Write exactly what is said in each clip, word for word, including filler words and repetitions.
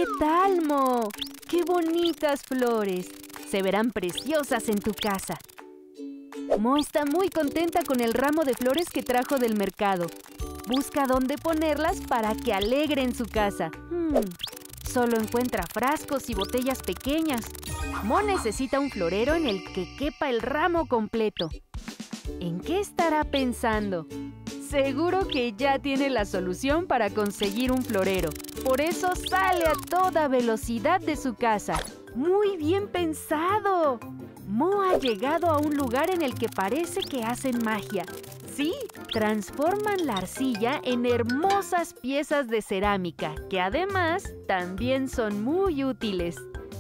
tal, Mo? ¡Qué bonitas flores! Se verán preciosas en tu casa. Mo está muy contenta con el ramo de flores que trajo del mercado. Busca dónde ponerlas para que alegren su casa. Hmm, solo encuentra frascos y botellas pequeñas. Mo necesita un florero en el que quepa el ramo completo. ¿En qué estará pensando? Seguro que ya tiene la solución para conseguir un florero. Por eso sale a toda velocidad de su casa. ¡Muy bien pensado! Mo ha llegado a un lugar en el que parece que hacen magia. Sí, transforman la arcilla en hermosas piezas de cerámica, que además también son muy útiles.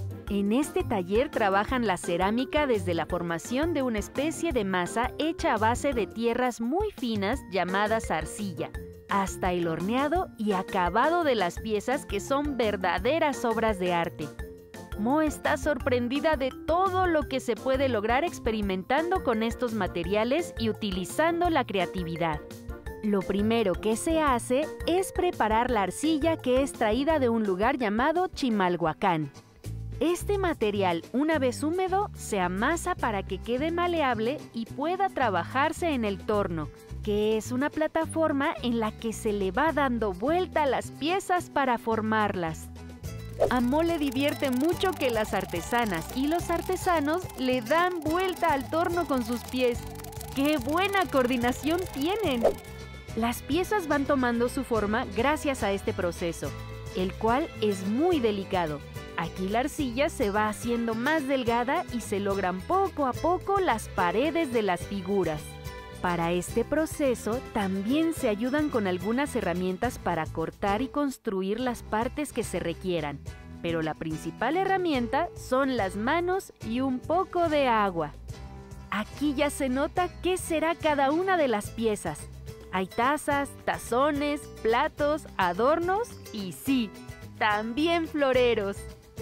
En este taller trabajan la cerámica desde la formación de una especie de masa hecha a base de tierras muy finas llamadas arcilla, hasta el horneado y acabado de las piezas que son verdaderas obras de arte. Mo está sorprendida de todo lo que se puede lograr experimentando con estos materiales y utilizando la creatividad. Lo primero que se hace es preparar la arcilla que es traída de un lugar llamado Chimalhuacán. Este material, una vez húmedo, se amasa para que quede maleable y pueda trabajarse en el torno, que es una plataforma en la que se le va dando vuelta a las piezas para formarlas. A Mo le divierte mucho que las artesanas y los artesanos le dan vuelta al torno con sus pies. ¡Qué buena coordinación tienen! Las piezas van tomando su forma gracias a este proceso, el cual es muy delicado. Aquí la arcilla se va haciendo más delgada y se logran poco a poco las paredes de las figuras. Para este proceso también se ayudan con algunas herramientas para cortar y construir las partes que se requieran, pero la principal herramienta son las manos y un poco de agua. Aquí ya se nota qué será cada una de las piezas. Hay tazas, tazones, platos, adornos y sí, también floreros.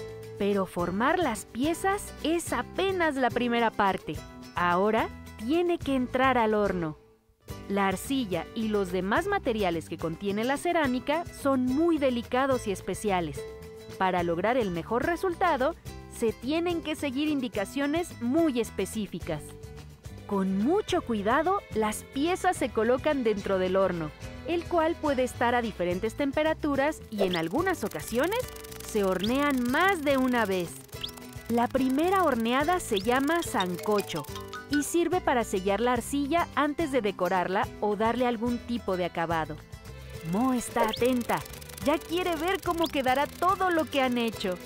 Pero formar las piezas es apenas la primera parte. Ahora tiene que entrar al horno. La arcilla y los demás materiales que contiene la cerámica son muy delicados y especiales. Para lograr el mejor resultado, se tienen que seguir indicaciones muy específicas. Con mucho cuidado, las piezas se colocan dentro del horno, el cual puede estar a diferentes temperaturas y en algunas ocasiones se hornean más de una vez. La primera horneada se llama sancocho y sirve para sellar la arcilla antes de decorarla o darle algún tipo de acabado. Mo está atenta, ya quiere ver cómo quedará todo lo que han hecho.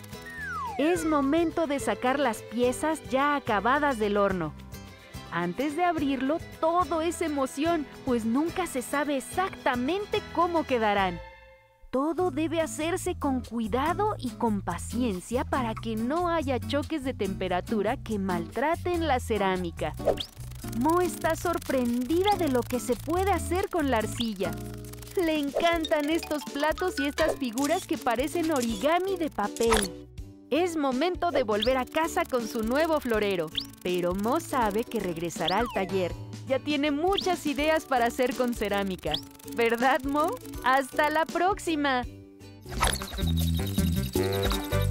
Es momento de sacar las piezas ya acabadas del horno. Antes de abrirlo, todo es emoción, pues nunca se sabe exactamente cómo quedarán. Todo debe hacerse con cuidado y con paciencia para que no haya choques de temperatura que maltraten la cerámica. Mo está sorprendida de lo que se puede hacer con la arcilla. Le encantan estos platos y estas figuras que parecen origami de papel. Es momento de volver a casa con su nuevo florero, pero Mo sabe que regresará al taller. Ya tiene muchas ideas para hacer con cerámica. ¿Verdad, Mo? ¡Hasta la próxima!